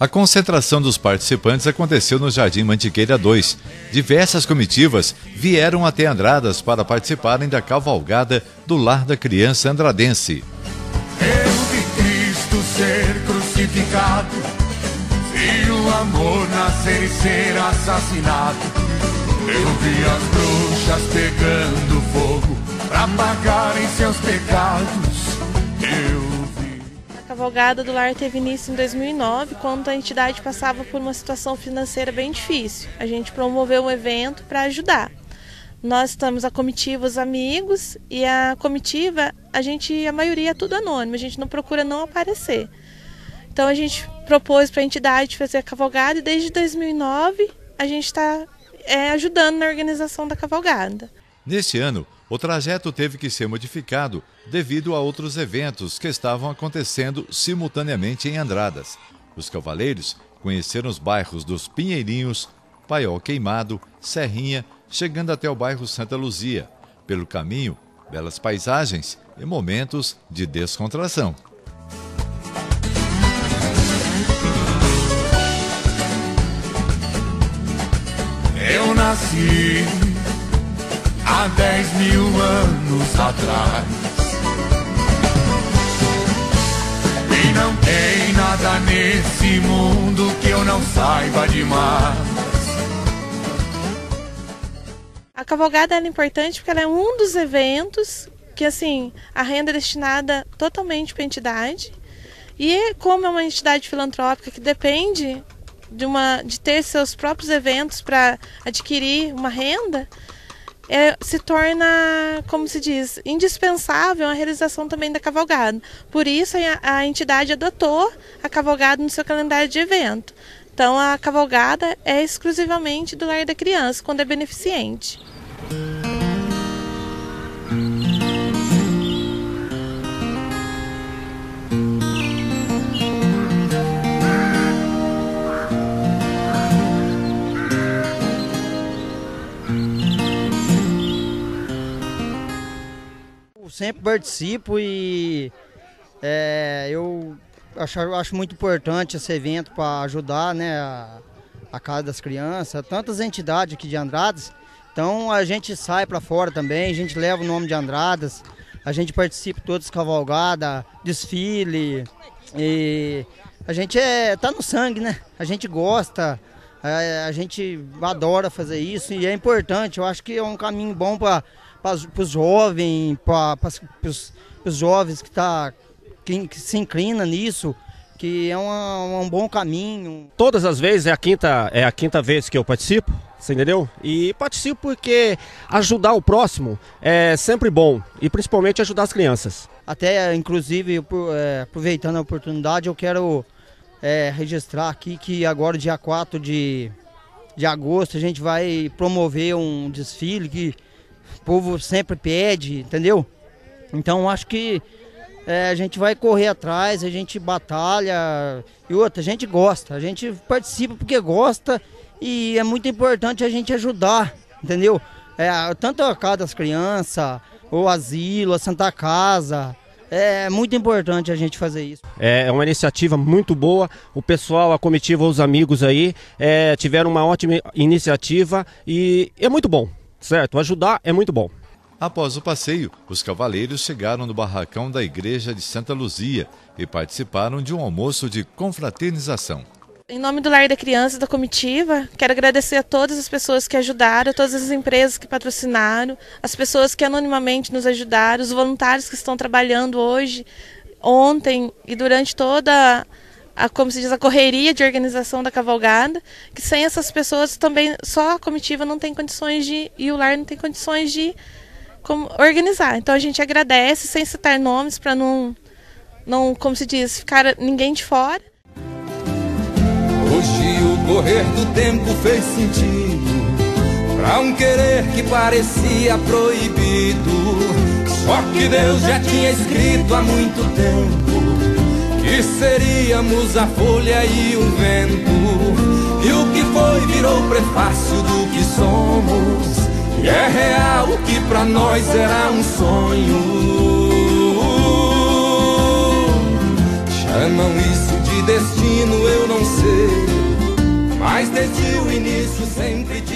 A concentração dos participantes aconteceu no Jardim Mantiqueira 2. Diversas comitivas vieram até Andradas para participarem da cavalgada do Lar da Criança Andradense. Eu vi Cristo ser crucificado, vi o amor nascer e ser assassinado. Eu vi as bruxas pegando fogo para pagarem seus pecados. A cavalgada do lar teve início em 2009, quando a entidade passava por uma situação financeira bem difícil. A gente promoveu um evento para ajudar. Nós estamos a comitiva Os Amigos, e a comitiva, a maioria é tudo anônimo, a gente não procura não aparecer. Então a gente propôs para a entidade fazer a cavalgada e desde 2009 a gente está ajudando na organização da cavalgada. Neste ano, o trajeto teve que ser modificado devido a outros eventos que estavam acontecendo simultaneamente em Andradas. Os cavaleiros conheceram os bairros dos Pinheirinhos, Paiol Queimado, Serrinha, chegando até o bairro Santa Luzia. Pelo caminho, belas paisagens e momentos de descontração. Eu nasci há 10.000 anos atrás, e não tem nada nesse mundo que eu não saiba demais. A cavalgada é importante porque ela é um dos eventos que, assim, a renda é destinada totalmente para a entidade, e como é uma entidade filantrópica que depende de ter seus próprios eventos para adquirir uma renda, se torna, como se diz, indispensável a realização também da cavalgada. Por isso a entidade adotou a cavalgada no seu calendário de evento. Então a cavalgada é exclusivamente do Lar da Criança, quando é beneficente. Sempre participo e eu acho muito importante esse evento para ajudar, né, a Casa das Crianças, tantas entidades aqui de Andradas. Então a gente sai para fora também, a gente leva o nome de Andradas, a gente participa de todas as cavalgadas, desfile, e a gente tá no sangue, né? A gente gosta, a gente adora fazer isso e é importante. Eu acho que é um caminho bom para os jovens, para os jovens que se inclinam nisso, que é um bom caminho. Todas as vezes é a quinta vez que eu participo, você entendeu? E participo porque ajudar o próximo é sempre bom, e principalmente ajudar as crianças. Até, inclusive, aproveitando a oportunidade, eu quero registrar aqui que agora, dia 4 de agosto, a gente vai promover um desfile que o povo sempre pede, entendeu? Então acho que a gente vai correr atrás, a gente batalha e outra, a gente gosta, a gente participa porque gosta e é muito importante a gente ajudar, entendeu? Tanto a Casa das Crianças, o asilo, a Santa Casa, é muito importante a gente fazer isso. É uma iniciativa muito boa, o pessoal, a comitiva, os amigos aí tiveram uma ótima iniciativa e é muito bom. Certo, ajudar é muito bom. Após o passeio, os cavaleiros chegaram no barracão da Igreja de Santa Luzia e participaram de um almoço de confraternização. Em nome do Lar da Criança, da comitiva, quero agradecer a todas as pessoas que ajudaram, a todas as empresas que patrocinaram, as pessoas que anonimamente nos ajudaram, os voluntários que estão trabalhando hoje, ontem e durante toda como se diz, a correria de organização da cavalgada, que sem essas pessoas também só a comitiva não tem condições e o lar não tem condições de organizar. Então a gente agradece, sem citar nomes, para não, como se diz, ficar ninguém de fora. Hoje o correr do tempo fez sentido pra um querer que parecia proibido. Só que Deus já tinha escrito há muito tempo que seríamos a folha e o vento, e o que foi virou prefácio do que somos, e é real o que pra nós era um sonho. Chamam isso de destino, eu não sei, mas desde o início sempre